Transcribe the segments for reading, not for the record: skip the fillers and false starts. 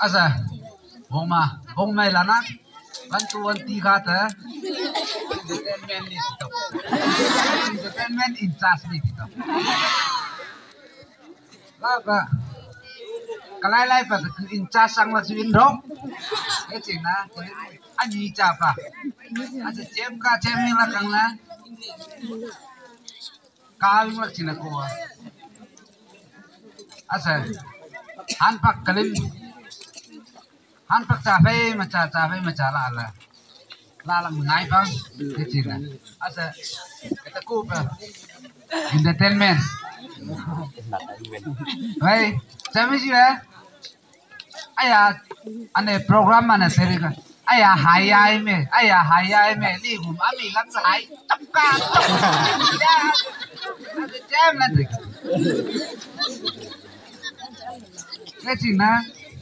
asa hong mai lana kan tuan tiga ta entertainment in charge ni kita laka kalai pa in charge sang la swin dong ke china ani cha pa asa chem ni la kang na kawing la china ko asa han pak kalim han pak cha phai ma cha la lang ngai bang ke china asa kita ku pa entertainment hey chami ji ba aya ane program mana seri ka aya hayai me ni hum ami lang sai chap ka ya asa jam na de ke china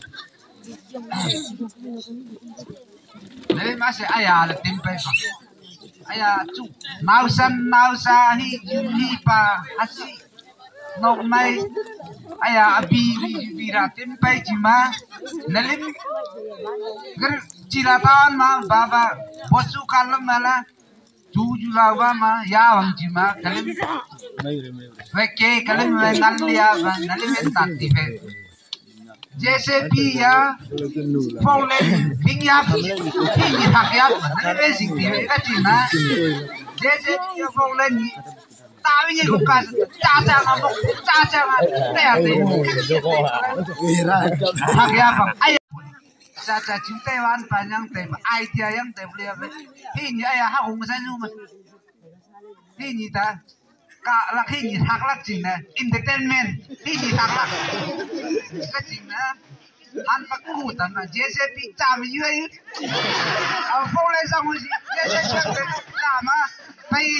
đấy má sẽ ai là tìm về ai chú mau sa hi pa hasi nong mai ai bi ra tìm về chỉ mà nalim gar chỉ là tan mà baba bosu kalam mala chú lawa mà ya wang chỉ mà kalim về ke kalim nal liya nalim tan ti về जैसे भी या फोले बिंगिया भी हकिया नले सिंधी है कचिना जैसे भी या फोले नि तावी को का चाचा ते आते हकिया बang ay चाचा Chinte wan panjang te idea yang te boleh ini ay ha hong sa nu ma ini ta ka la ini hak lak cina entertainment ini hak lak ka cina han pak ku tan na jese pi cha mi yue a fo le sang hu si jese cha ma pai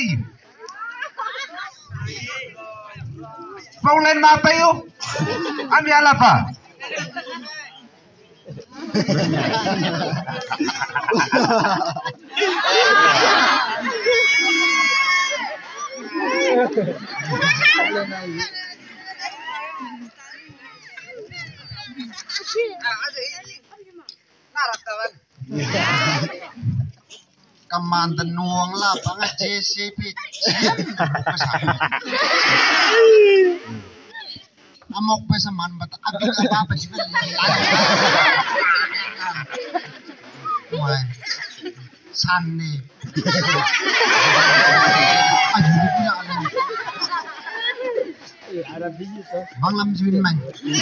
fo len ma pai u am ya la pa Kamandan nuang lah banget JCP amok pesaman bata abis apa sih wah sanne aduh punya alam Pangleam swin man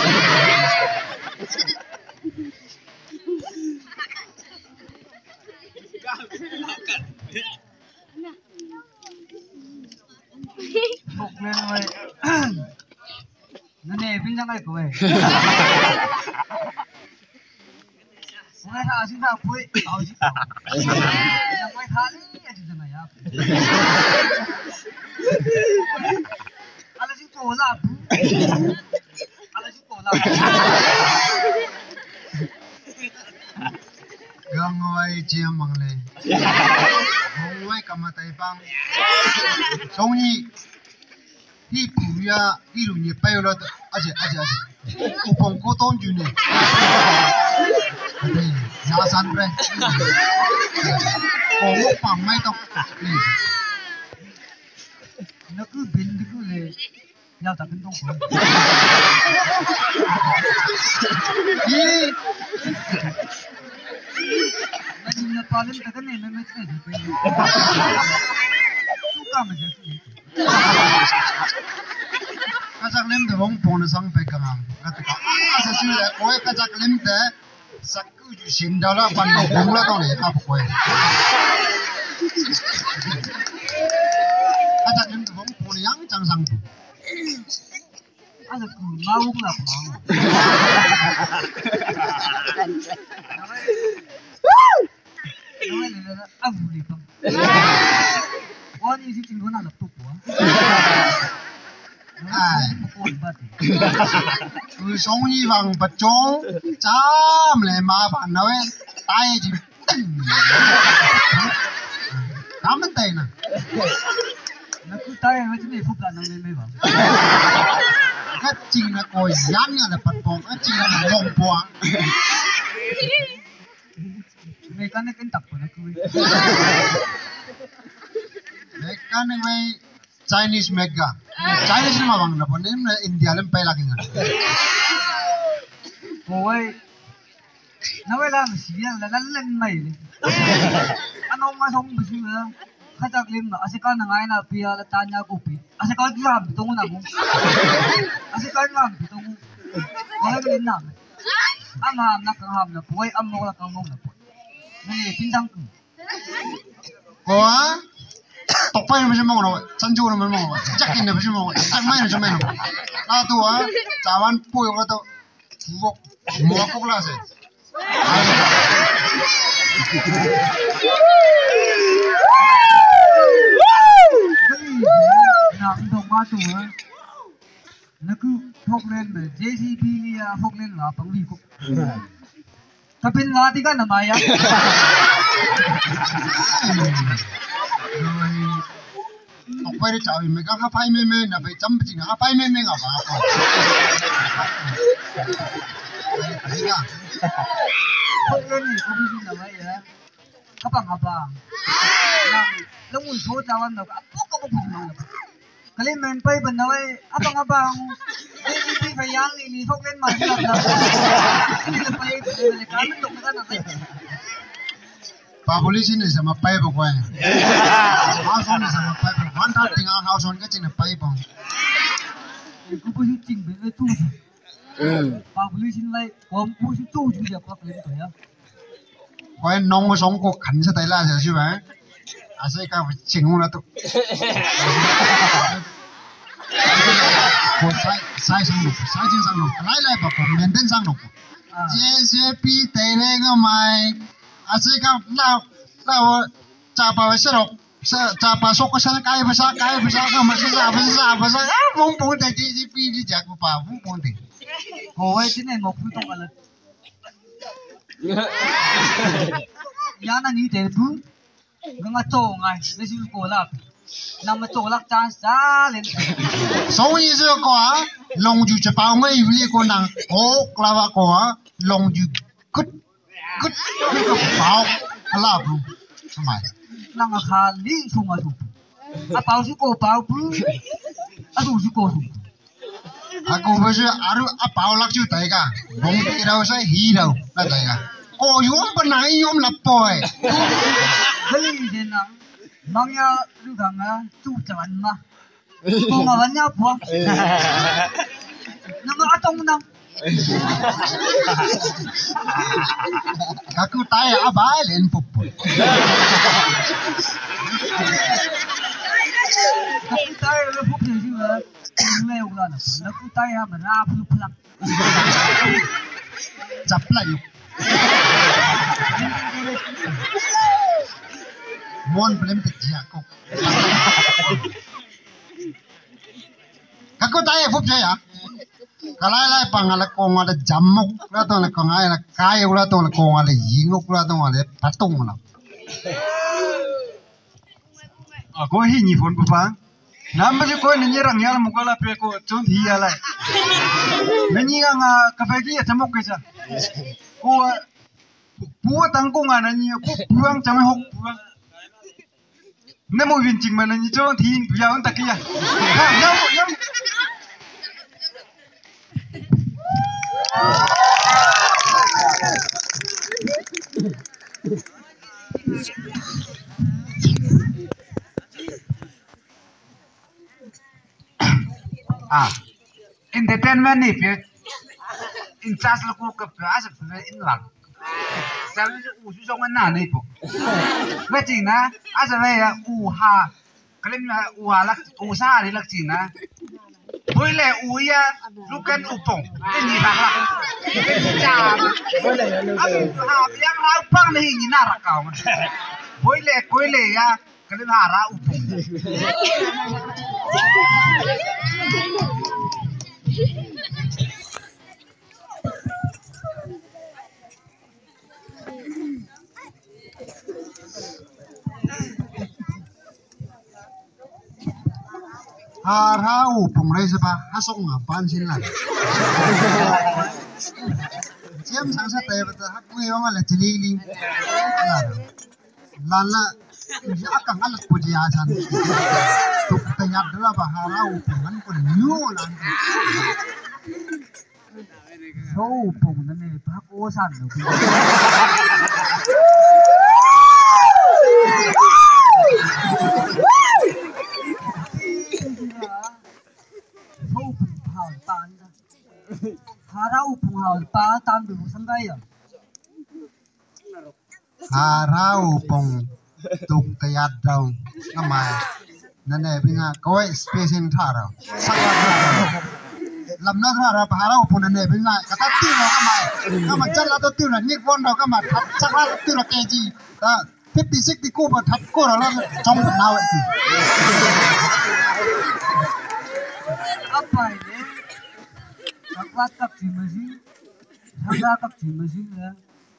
nene pinjang ai kowe Sungai tak asin tak kowe au ji yang kowe kali aja sana ya ala si ko la bu ala si ko la gangwai chiam mangle gangwai kamatai bang Chohnyem hi puya hi lu ni pai lo aje ku pong ko ton ju ne ya san bre ko mo pam mai to nó cứ biến cứ le nhau ta bên đông của nó to lên cái này nó mới thế được tu cả mà chứ kajak lem de wong pon sang pe kamang katika asa su le koe kajak lem de sakku ju sin da la ban de bong la to le ap koe kajak lem de wong pon yang chang sang tu asa ku mau la mau nó là âm đi không Oni si tinggal nak laptop gua. Chohnyem vang bachong cham le ma ban nawe tai ji kam tai na Nak ku tai macam ni fukan nang le bang. ka ching na ko yan ya le pat bong ka ching na long puang Mereka ni kentak pun aku. Mereka ni mai Chinese mega. Chinese ni mah bang, napon ni India lem pay lagi ngan. Oi, nawe lang siya lalan mai. Ano masong bisina? Kajak lim na asika na ngayon na piya latanya kopi. Asika grab tungo na mo. Asika grab tungo. Wala rin na. Ang ham na po ay amo la kang na po. Ni pinjang ko. Ko ah? Tokpay na siya mo na, sanju na mo. Jakin na siya mo. Sakmay na siya mo. Na to ah, cawan po yung to. Mo ko klase. Matu ah, naku Pangleam JCB liya Pangleam lah Pangleam. Tapi ngati ka na maya. Tokpay rin cawi, may kang hapay meme na bay jambing hapay meme nga ba ako. Pangleam ni kubisi na maya. Kapang. Nang lungun so tawan na apo ka mo kumain. Kalimen pay banaway abang JCB kayang ni Pangleam mahirap na. Hindi na pay kami tok na na. Polisi ni sama pay ba ko eh. House on sama pay ba. One time tinggal house on ka cina pay ba. Kubisi ting bebe tu. Polisi lai kubisi tu juga Pangleam tu ya. Ko nong song ko kan sa tay la sa si ba. Asai ka cingong na to. Ko sai sang no. Lai ba ko maintain sang no. JCB tay le nga mai. Asai ka la capa serok. Capa sok sa kaya basa ka basa. Mong pun tay JCB di jago pa mong pun tay. Ko ay tinay mo putong alat. Yan ang ite bu. Nga chong ay nasi ko lap. Nam chong lak chance dalen. So yi se ko a long ju che pa ngai yu le ko nang o klawa ko a long ju good pao la bu. Samai. Nang kha li sung a su. A pao su ko pao bu. A su ko su. Aku besu aru a pao lak ju tai ka. Bong ti rau sai hi rau la tai ka. Oh yom panai yom la poi. Hali din nang mangya lugang a tu chawan ma. Ko ma wan nya po. Nang atong nang Aku tai a bai len pup. Aku tai le pu phe ju a. Le ula na. Aku tai ha ma ra pu plang. Chap la yu. Mon belum terjadi aku. Aku tanya fup saya. Kalau ada pangalan kong ada jamuk, lah tu nak kong ada kaya, lah tu nak kong ada yinguk, lah tu ada patung lah. Aku ini pun bukan. Nama je kau ni orang yang muka lah peko cun dia lah. Ni yang kafegi ya jamuk kerja. Kau buat tanggungan ni, kau buang jamuk hok buang. Nemo vincing mana ni cun tin biar tak kaya. Nyam. Entertainment ni pun incas laku kebiasa in lang. Jadi usus orang mana ni pun. Macam na, asal ya uha, kalau na uha lak usaha ni lak cina. Boleh uya lukan upong. Ini hak. Jam. Yang raupang ni ini narak kau. Boleh ya kalau hara upong. Harau pengurai sebab hasong ngapan sih lah. chiếm sáng sát tệ và hắc quy mà là chỉ li lala ya kan alat ko ji asan to ta ya dala ba harau man ko nyu lan so pong na ne pa ko san no so pong hao tan harau pong hao pa tan du sang gai à harau pong tuk ta ya dau ngamaiนั่นเองพี่นะก็ไอ้สเปซอินท่าเราสักวันลำนั้นท่าเราพาเราพูดนั่นเองพี่นะกระตับติ้วเราก็มาจัดเราตัวติ้วน่ะนิกวันเราก็มาทับสักวันติ้วเราเกจีก็50-60กู้มาทับกู้เราแล้วจงเป็นเราไอ้ที่ apa ini sakwat kap si mesin saga kap si mesin ya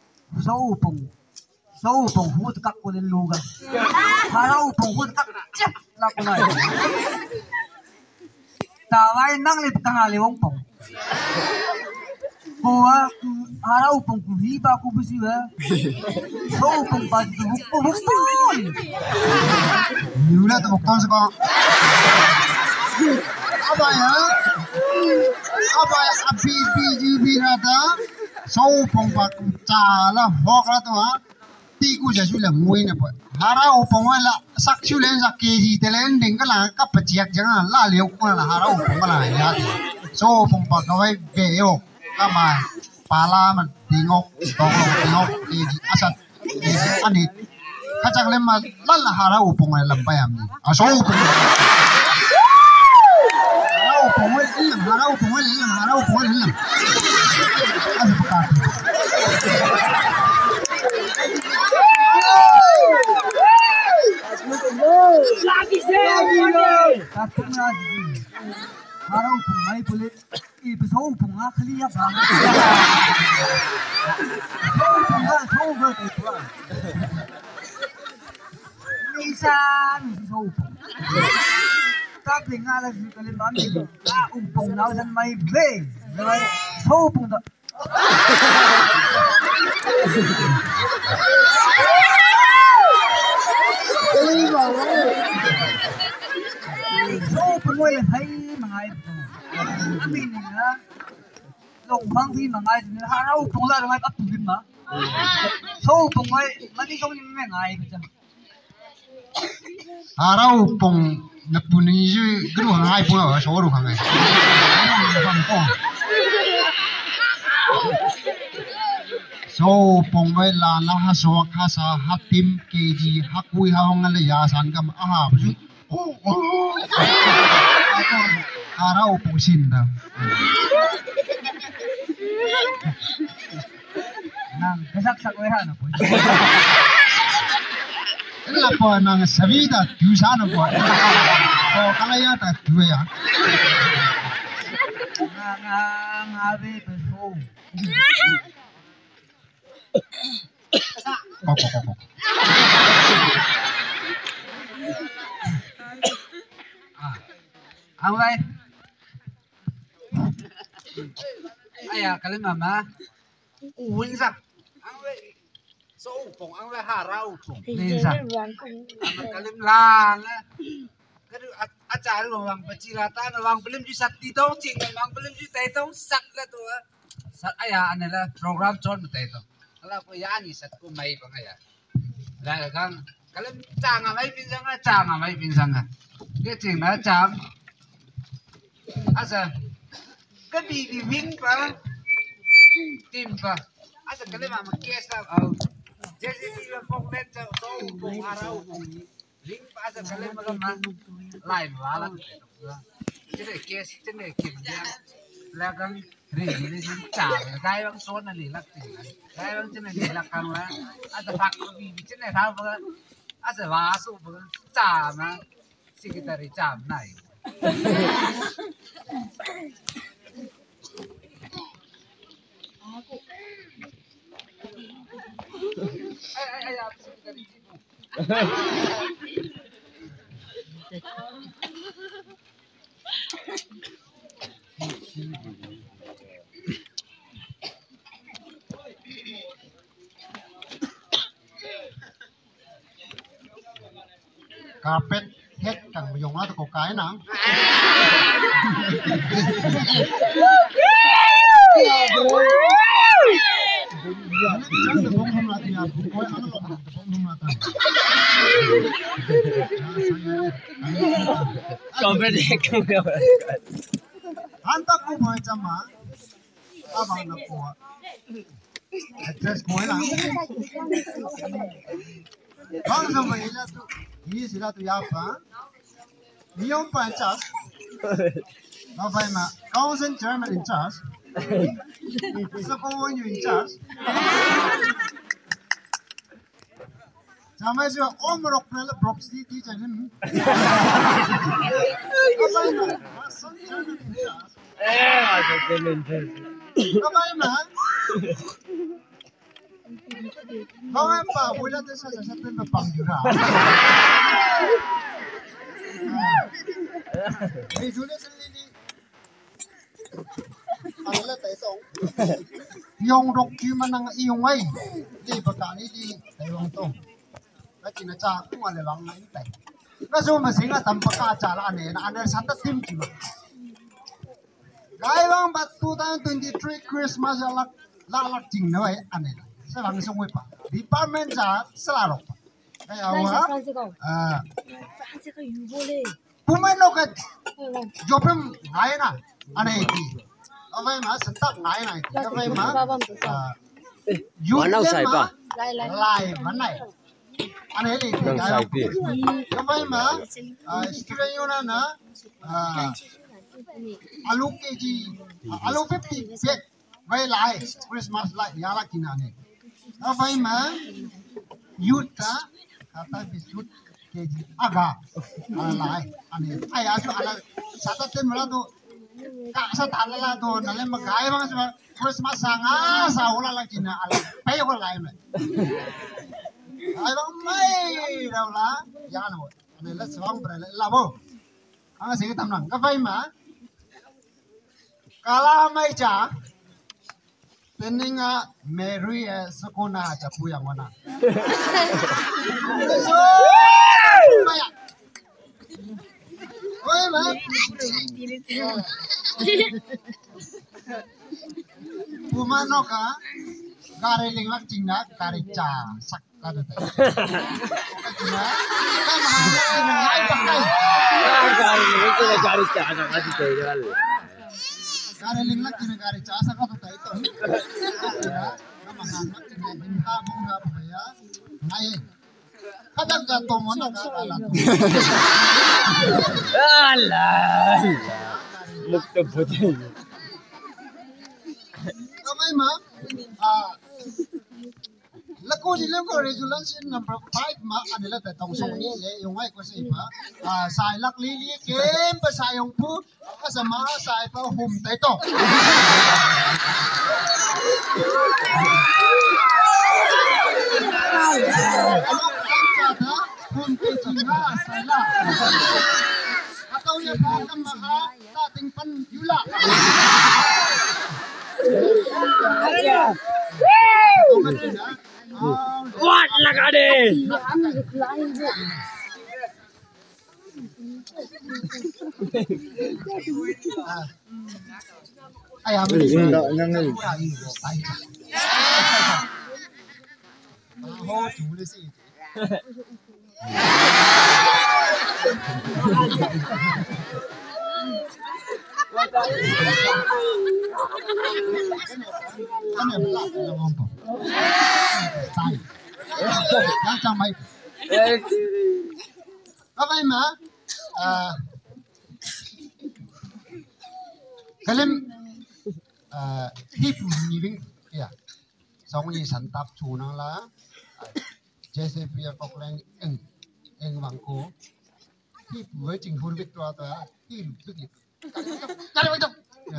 so pong hut kap ko den luga harau pong hut kap cep la ko nai tawai nang le tanga le wong pong ko harau pong ku hi ba ku bisi wa so pong ba ku nhiều là tụi con sẽ có apa ya abi ra đó sâu phong bạc trà là hoặc là tụi ti kuจะช่วยเหลือมวยเนี่ยปะหาเราปงไว้ละสักช่วยเล่นสักเกจีแต่เล่นดิ่งก็หลังกับปัจจัยจังล่าเลี้ยวก็ละหาเราปงก็ละยาโซ่ปงปากเอาไว้เบยกก็มาปลาลามันดิ่งอกตองลงดิ่งอกเกจีอาสัตอันนี้ข้าจังเล่นมาลั่นละหาเราปงไว้ลำไปอ่ะมีอ่ะโซ่ปงเราปงไว้เลี้ยงหาเราปงไว้เลี้ยงหาเราปงไว้เลี้ยงอันนี้ประกาศ lagi saya katanya harau pemai boleh besau bunga kali ya bang bunga itu nisan besau tapi ngalah sih kalian bang pung nau san mai be besau pung dah số của tôi là thấy mà ngay mình á lồng phăng thì mà ngay thì hà đâu cũng là ngay cấp tụi mà số của tôi mà đi không những ngày ngay bây giờ hà đâu pong nhập bùn như chứ cái đồ hàng hai pong ở số đồ hàng này số pong với là ha số ha sa ha tim kg ha kui ha hong là ya san kam aha bu harau pong sin da nang kesak với hà nó là po nang savida tu sa no po ko kala ya ta tu ya nang ave besau ko ang lai aya kalian mama uwin sak ang lai so pong ang lai harau pong ni sak kalian lang cái acara orang pecilatan orang belum di sakti tau cing orang belum di tay tau sak lah tu sak aya analah program con tay tau kalau aku ya ni sak ku mai bang aya lah kan kalian jangan mai pinsang cái chuyện đó chạm asa cái bị vinh pa tim pa asa cái mà kia sao jadi dia phong lên cho tôi harau vinh pa asa cái mà lại mà cái này kia cái này kiểm tra là cái rỉ lên trả cái băng số này lắc tiền cái băng trên này lắc càng là asa phạt vì trên này thao vâng asa vá số vâng trả mà secretary chạm này carpet head kang yung ato ko kaya na. Antak ko mo jama abang na ko address ko lang bang sa mahila to hi sila to yapa niyong panchas babay ma cousin German in charge sa ko in charge Sama siya omrok na proxy di janin. Babay ma cousin German in charge. Babay ma. Babay pa wala tayo sa satin na pangyura. May sulit sa lili. Ang lahat itong yung document ng iyong ay di pagkani di tayo to. Kasi na kung alawang na intay. Kaso masinga tampak ka acara na ana sa team kima. Gayang bat 2023 Christmas lalak ting na ay ane. Sa bang sungwe pa. Department sa salaro pa. Kaya wa Pumano ka jopem ngaya na ane iti. Abay ma sentak ngaya na iti. Abay ma Mana usai pa? Lai manai. Ane iti. Abay ma student yun na alu kg alu 50 set bay lai Christmas light yara kinane. Abay ma youth kata biscuit kg aga lai ane ay aso ala satatin mula to sa talala to nale magay mga sa Christmas nga sa wala lang kina ala payo ko lai me ay bang may daw la yan mo ane let's wang pre labo ang sige tamnang kapay ma kala may cha peninga Mary sakuna cha puyang wana maya oi ma pumano ka gareling lak cingna karicha sak kada ta kina ngai pakai karicha ana adi tegal gareling lak cingna karicha sak kada ta itu namahan lak cingna hinta bunga paya ngai kadang jatuh mana kala alah mukta putih kamay ma laku silang ko resolution number 5 ma anila ta tong song ni le yung ay ko sa iba sai lak lili kem pa sayong pu kasama sai pa hum ta ito hum te jinga sai la atau ya pa tamaha dating pan yula What laka deh? Ayah beli nangan. Oh, boleh sih. Kan ya belak yang ngomong. Sai. Yang samai. Apa ima? Kalim hipu niving ya. Song ni santap chunang la. Jesse Pierre Poklang eng bangko. Hipu với chính phủ Việt Nam ta hipu tức liệt. Cari itu.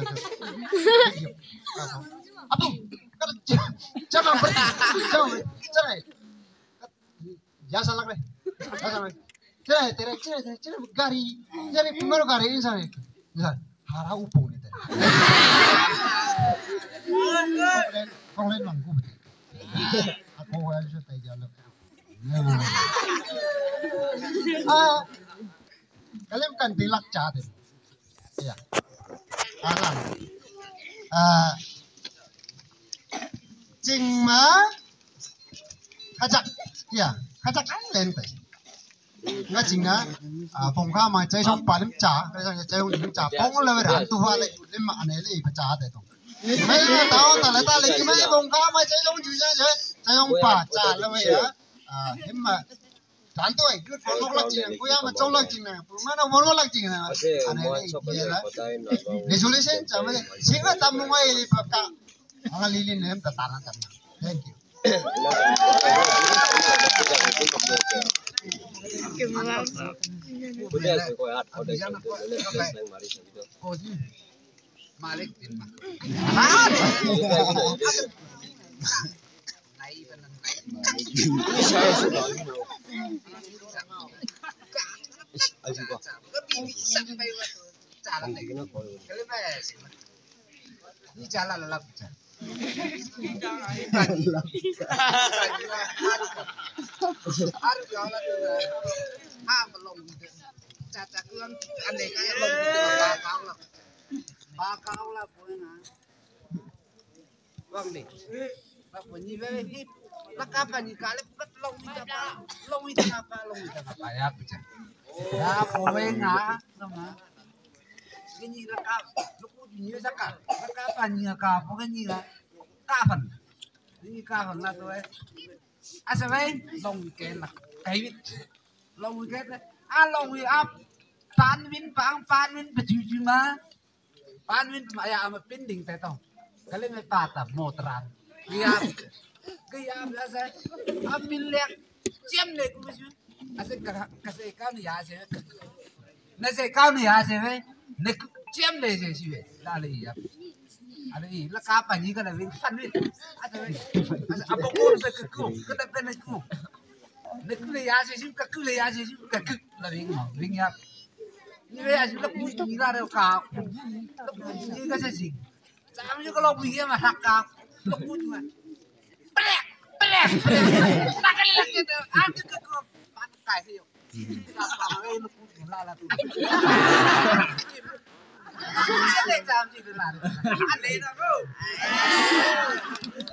Apa? Jangan pergi. Jangan. Cerai. Ya salah deh. Ya salah. Cerai gari. Jadi pengaruh gari ini sana. Misal hara upung ni tadi. Konglen mangku betul. Aku harus tahu jalan. kalian kan tilak cahde ya alam jing ma khajak ya khajak lên tới nga jing na phong kha ma chai song pa lim cha cái sang chai song lim cha phong le về han tu hoa le lim ma ne le pa cha de tong mấy tao ta le ki mấy phong kha ma chai song ju cha chai song pa cha le về him ma dan tôi cứ phong lok lak jing ku ya ma chong lak jing na pu ma na won lak jing na ane le ye la resolution cha ma le singa tam mo ngai le pa ka ang li li nem ta ta na tam thank you Malik din ma. Bakal lah punya. Vâng đi. Bác vừa nhìn về hít. Là kapan ni kali bukat long itu apa? Long itu apa? Ya baca. Ya kowe nga sama. Ini lah kap. Lupu ni sakal. Lah kapan ni kap? Bukan ni lah. Kapan? Ini kapan lah tu eh. Asa vậy? Long weekend lah. Kayak long weekend lah. Long weekend. Pan win betul mah. Pan win ya amat pending tetong. Kali may pata motoran. Kaya biasa ambil lek jam lek macam kasi kau ni ya sih nasi kau ni ya sih nek jam lek sih lali ya ada ini lah kapan ni kalau wing fan wing ada apa kau nak kekau kita kena kau nek le ya sih kekau le ya sih kekau lah wing ya ni le asyik lah puji ni lah kau ni kasi sih jangan juga kalau puji mah kau lah puji mah Beres. Nakal lang ito. Ate ko pakai sih. Pakai lu lala tu. Ada exam sih tu lala. Ada itu bro.